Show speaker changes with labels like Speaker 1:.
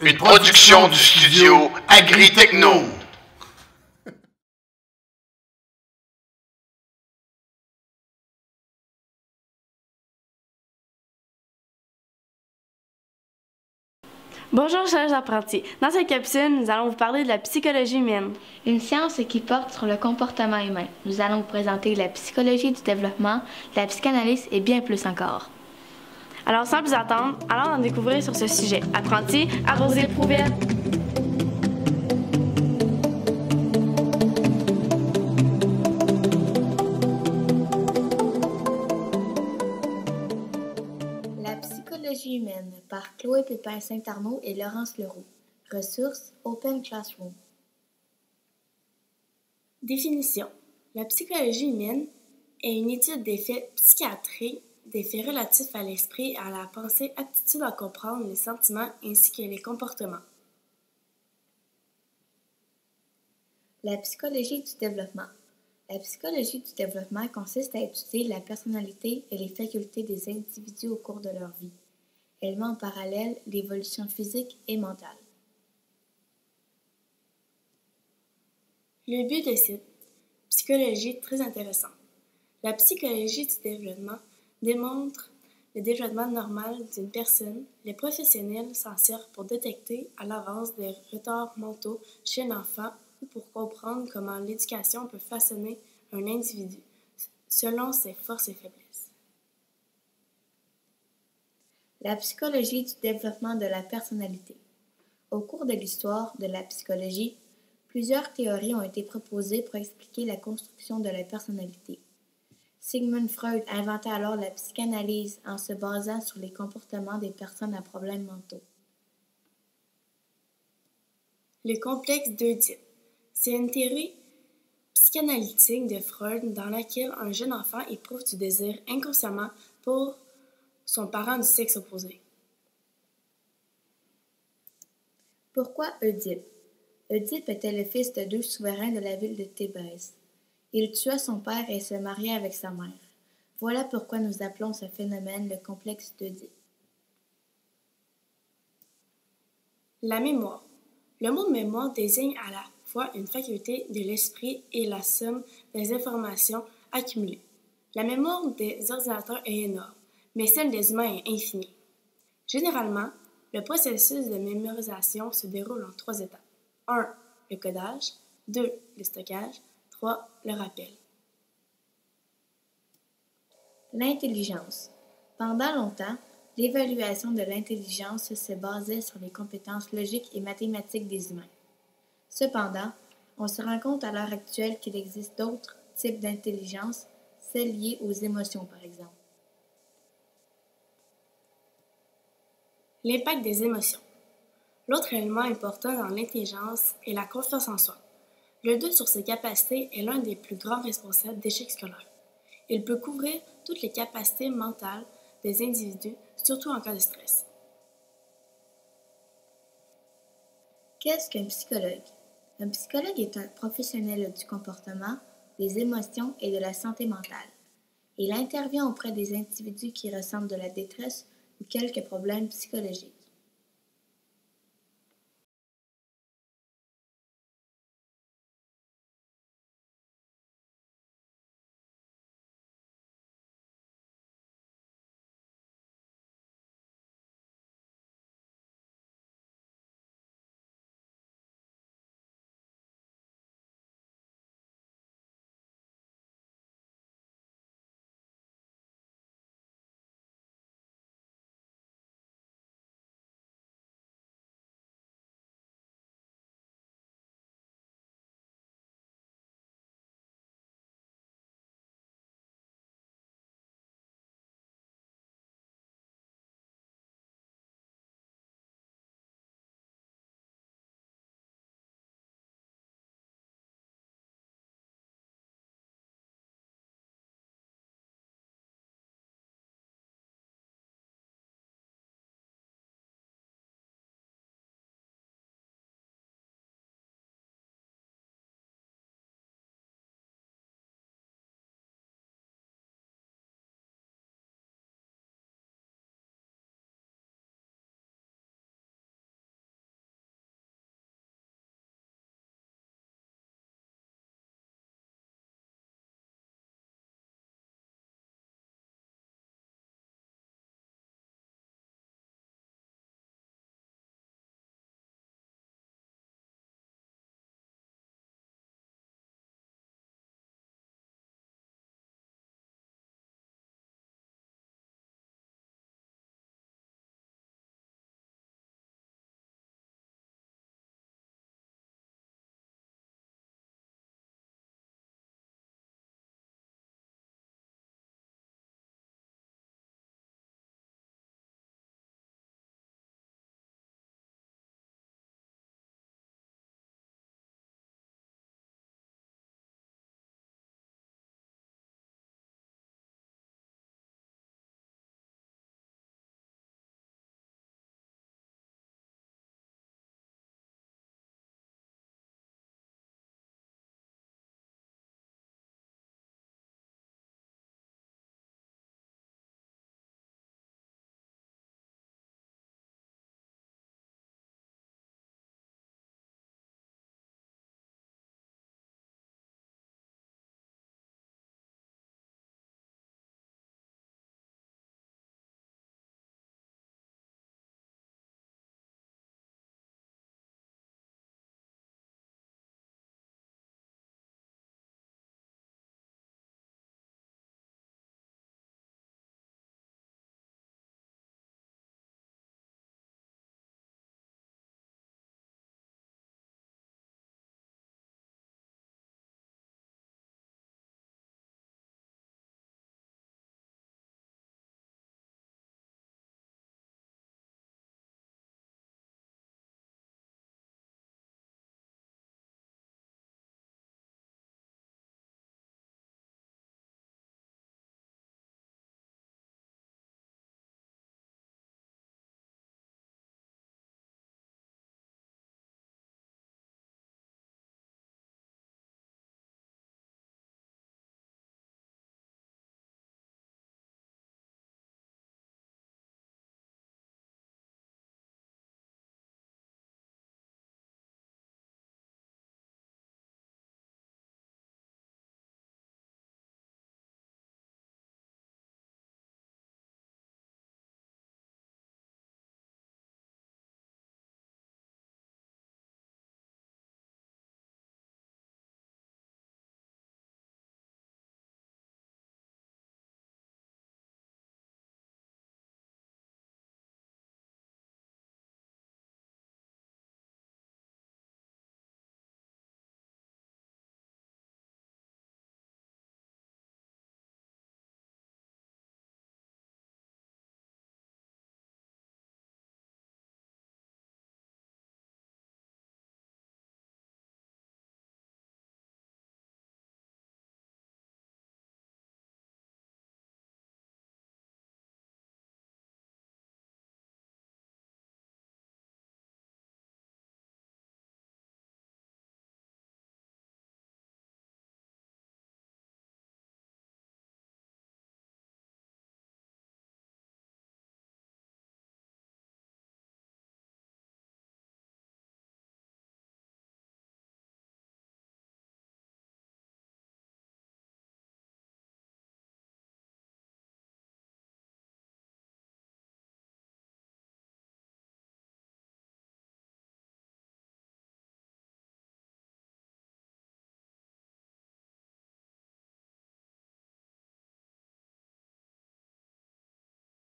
Speaker 1: Une production du studio Agri-Techno.
Speaker 2: Bonjour chers apprentis, dans cette capsule, nous allons vous parler de la psychologie humaine.
Speaker 3: Une science qui porte sur le comportement humain. Nous allons vous présenter la psychologie du développement, la psychanalyse et bien plus encore.
Speaker 2: Alors sans plus attendre, allons en découvrir sur ce sujet. Apprentis, à vos éprouvettes!
Speaker 3: La psychologie humaine par Chloé Pépin-Saint-Arnaud et Laurence Leroux. Ressources Open Classroom.
Speaker 4: Définition. La psychologie humaine est une étude des faits psychiatriques, des faits relatifs à l'esprit, à la pensée, aptitude à comprendre les sentiments ainsi que les comportements.
Speaker 3: La psychologie du développement. La psychologie du développement consiste à étudier la personnalité et les facultés des individus au cours de leur vie. Elle met en parallèle l'évolution physique et mentale.
Speaker 4: Le but de cette psychologie est très intéressant. La psychologie du développement démontre le développement normal d'une personne. Les professionnels s'en servent pour détecter à l'avance des retards mentaux chez un enfant ou pour comprendre comment l'éducation peut façonner un individu selon ses forces et faiblesses.
Speaker 3: La psychologie du développement de la personnalité. Au cours de l'histoire de la psychologie, plusieurs théories ont été proposées pour expliquer la construction de la personnalité. Sigmund Freud inventa alors la psychanalyse en se basant sur les comportements des personnes à problèmes mentaux.
Speaker 4: Le complexe d'Oedipe. C'est une théorie psychanalytique de Freud dans laquelle un jeune enfant éprouve du désir inconsciemment pour son parent du sexe opposé.
Speaker 3: Pourquoi Oedipe? Oedipe était le fils de deux souverains de la ville de Thébès. Il tua son père et se maria avec sa mère. Voilà pourquoi nous appelons ce phénomène le complexe d'Oedipe.
Speaker 4: La mémoire. Le mot mémoire désigne à la fois une faculté de l'esprit et la somme des informations accumulées. La mémoire des ordinateurs est énorme, mais celle des humains est infinie. Généralement, le processus de mémorisation se déroule en 3 étapes. 1. Le codage. 2. Le stockage. 3. Le rappel.
Speaker 3: L'intelligence. Pendant longtemps, l'évaluation de l'intelligence se basait sur les compétences logiques et mathématiques des humains. Cependant, on se rend compte à l'heure actuelle qu'il existe d'autres types d'intelligence, celles liées aux émotions par exemple.
Speaker 4: L'impact des émotions. L'autre élément important dans l'intelligence est la confiance en soi. Le doute sur ses capacités est l'un des plus grands responsables d'échecs scolaires. Il peut couvrir toutes les capacités mentales des individus, surtout en cas de stress.
Speaker 3: Qu'est-ce qu'un psychologue? Un psychologue est un professionnel du comportement, des émotions et de la santé mentale. Il intervient auprès des individus qui ressentent de la détresse ou quelques problèmes psychologiques.